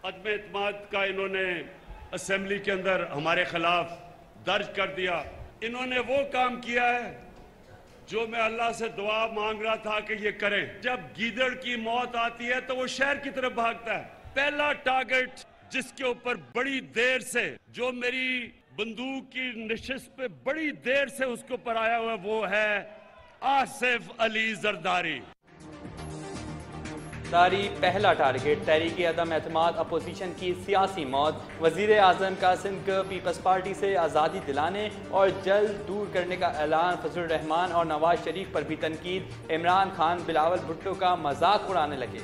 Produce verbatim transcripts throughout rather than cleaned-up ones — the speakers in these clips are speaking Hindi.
अदम एतमाद का इन्होंने असेंबली के अंदर हमारे खिलाफ दर्ज कर दिया। इन्होंने वो काम किया है जो मैं अल्लाह से दुआ मांग रहा था कि ये करें। जब गीदड़ की मौत आती है तो वो शहर की तरफ भागता है। पहला टारगेट जिसके ऊपर बड़ी देर से, जो मेरी बंदूक की नशिस्त पे बड़ी देर से उसके ऊपर आया हुआ, वो है आसिफ अली जरदारी। तारी पहला टारगेट तहरीक अदम एतमाद अपोजिशन की सियासी मौत। वजीर आजम का सिंध पीपल्स पार्टी से आज़ादी दिलाने और जल्द दूर करने का ऐलान। फजलुर रहमान और नवाज शरीफ पर भी तनकीद। इमरान खान बिलावल भुट्टो का मजाक उड़ाने लगे।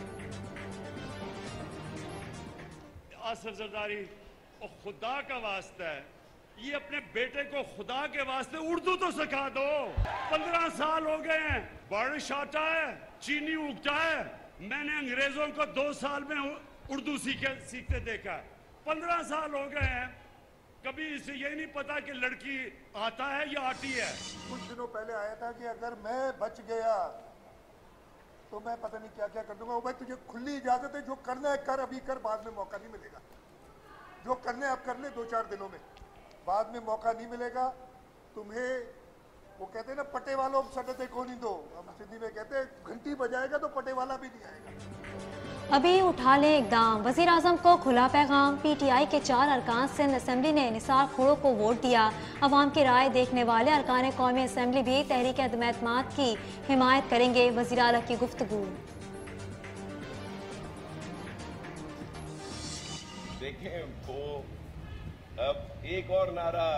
आसिफ जरदारी, खुदा का वास्ता है, ये अपने बेटे को खुदा के वास्ते उर्दू तो सिखा दो। पंद्रह साल हो गए हैं, बारिश आता है, चीनी उगता है। मैंने अंग्रेजों को दो साल में उर्दू सीखे सीखते देखा है। पंद्रह साल हो गए हैं, कभी इसे यही नहीं पता कि लड़की आता है या आती है। कुछ दिनों पहले आया था कि अगर मैं बच गया तो मैं पता नहीं क्या क्या कर दूंगा। भाई तुझे खुली इजाजत है, जो करना है कर, अभी कर, बाद में मौका नहीं मिलेगा। जो करने अब कर ले दो चार दिनों में, बाद में मौका नहीं मिलेगा तुम्हें। वो कहते हैं ना, पटे वालों सटते को नहीं दो, हम सिंधी में कहते हैं घंटी बजाएगा तो पटे वाला भी नहीं आएगा। अभी उठा ले इकदाम। वज़ीर आज़म को खुला पैगाम। पी टी आई के चार अरकान सिंध असम्बली ने निसार खोड़ो को वोट दिया। अवाम की राय देखने वाले अरकान कौमी असम्बली भी तहरीक अदम एतमाद की हिमायत करेंगे। वज़ीर आला की गुफ्तगू। देखें वो अब एक और नारा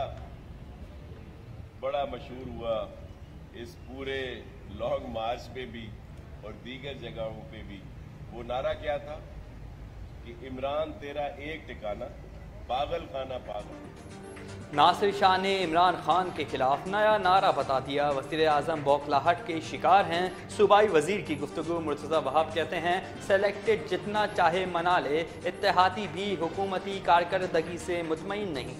बड़ा मशहूर हुआ इस पूरे लॉन्ग मार्च पे भी और दीगर जगहों पे भी। वो नारा क्या था कि इमरान तेरा एक ठिकाना, पागल खाना पागल। नासिर शाह ने इमरान खान के खिलाफ नया नारा बता दिया। वज़ीर आज़म बौखलाहट के शिकार हैं। सूबाई वजीर की गुफ्तगू। मुर्तज़ा वहाब कहते हैं सेलेक्टेड जितना चाहे मना ले, इत्तेहादी भी हुकूमती कारकर्दगी से मुतमईन नहीं।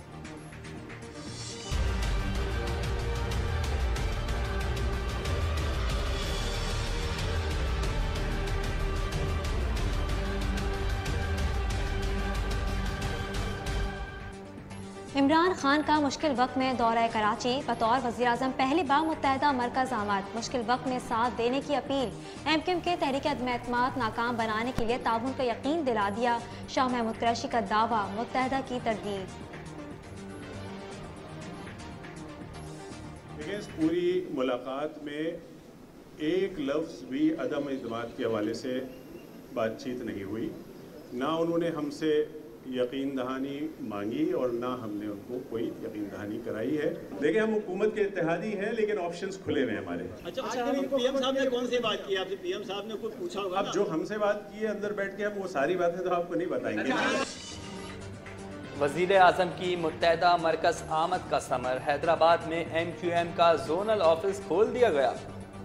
इमरान खान का मुश्किल वक्त में दौरा कराची। बतौर वज़ीर आज़म पहली बार मुत्तहदा मरकज आमद। मुश्किल वक्त में साथ देने की अपील। एम क्यू एम के तहरीक अदम एतमाद नाकाम बनाने के लिए ताउन का यकीन दिला दिया। शाह महमूद कुरैशी का दावा, मुत्तहदा की तरदीद। देखिए, इस पूरी मुलाकात में एक लफ्ज़ भी अदम एतमाद के हवाले से बातचीत नहीं हुई। ना उन्होंने हमसे यकीन दहानी मांगी और ना हमने उनको कोई यकीन दहानी कराई है। देखिए, हम हुकूमत के इत्तेहादी हैं, लेकिन ऑप्शंस खुले हुए हैं हमारे। अच्छा, अच्छा, पीएम साहब ने कौन सी बात की आपसे? पीएम साहब ने कुछ पूछा होगा? अब जो हमसे बात की है अंदर बैठ के, हम वो सारी बातें तो आपको नहीं बताएंगे। वज़ीर आज़म की मुत्तहदा मरकज आमद का समर। हैदराबाद में एम क्यू एम का जोनल ऑफिस खोल दिया गया।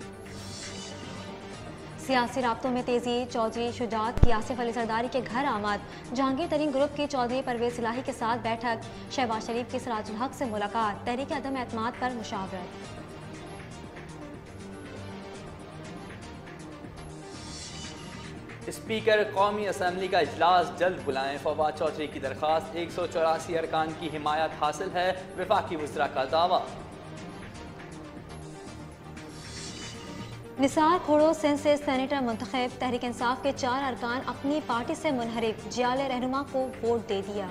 सियासी राब्तों में तेजी। चौधरी शुजात की आसिफ अली जरदारी के घर आमद। जहांगीर तरीन ग्रुप की चौधरी परवेज इलाही के साथ बैठक। शहबाज शरीफ की सिराजुल हक से मुलाकात। तहरीक अदम एतमाद पर मुशावरत। स्पीकर कौमी असम्बली का इजलास जल्द बुलाएं। फवाद चौधरी की दरखास्त। एक सौ चौरासी अरकान की हिमायत हासिल है। वफाकी वज़रा का दावा। निसार खोड़ो सिंध से सेनेटर मुंतखब। तहरीक इंसाफ के चार अरकान अपनी पार्टी से मुनहरिफ। जियाले रहनुमा को वोट दे दिया।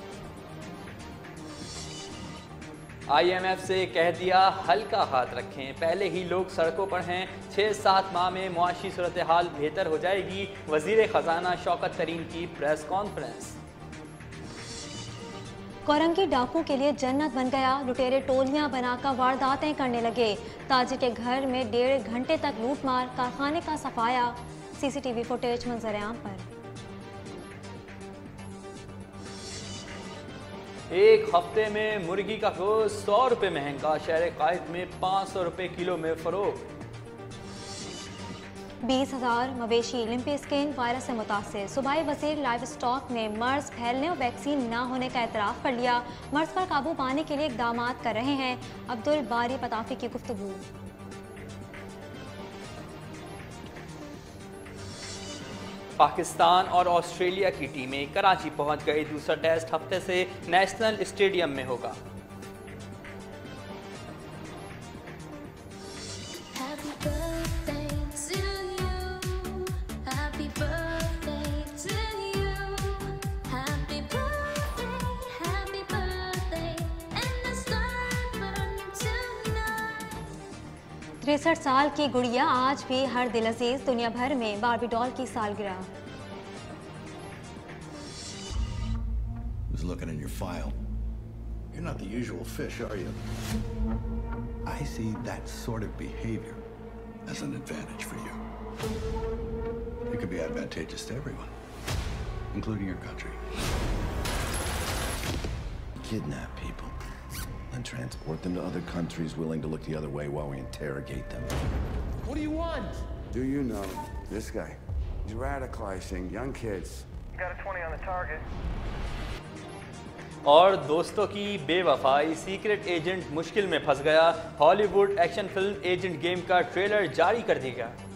आई एम एफ से कह दिया हल्का हाथ रखें, पहले ही लोग सड़कों पर हैं। छः सात माह में मुआशी सूरत हाल बेहतर हो जाएगी। वजीर खजाना शौकत तरीन की प्रेस कॉन्फ्रेंस। कोरंगी डाकू के लिए जन्नत बन गया। लुटेरे टोलियां बनाकर वारदातें करने लगे। ताजिर के घर में डेढ़ घंटे तक लूटमार। कारखाने का सफाया। सीसीटीवी फुटेज मंजर-ए-आम पर। एक हफ्ते में मुर्गी का गोश्त सौ रुपये महंगा। शहर कायद में पाँच सौ रुपये किलो में फरोख्त। बीस हजार मवेशी लिम्पी स्किन वायरस से मुतासिर। सूबाई वजीर लाइव स्टॉक ने मर्ज फैलने और वैक्सीन न होने का एतराफ़ कर लिया। मर्ज पर काबू पाने के लिए इकदाम कर रहे हैं। अब्दुल बारी पताफी की गुफ्तगू। पाकिस्तान और ऑस्ट्रेलिया की टीमें कराची पहुंच गई। दूसरा टेस्ट हफ्ते से नेशनल स्टेडियम में होगा। तिरसठ साल की गुड़िया आज भी हर दिल अजीज। दुनिया भर में बार्बी डॉल की सालगिरह। Was looking in your file. You're not the usual fish, are you? I see that sort of behavior as an advantage for you. It could be advantageous to everyone, including your country. Kidnap people and transport them to other countries willing to look the other way while we interrogate them. What do you want? Do you know this guy? He's radicalizing young kids. Got a twenty on the target. और दोस्तों की बेवफाई, सीक्रेट एजेंट मुश्किल में फंस गया। Hollywood action film agent game का ट्रेलर जारी कर दिया गया।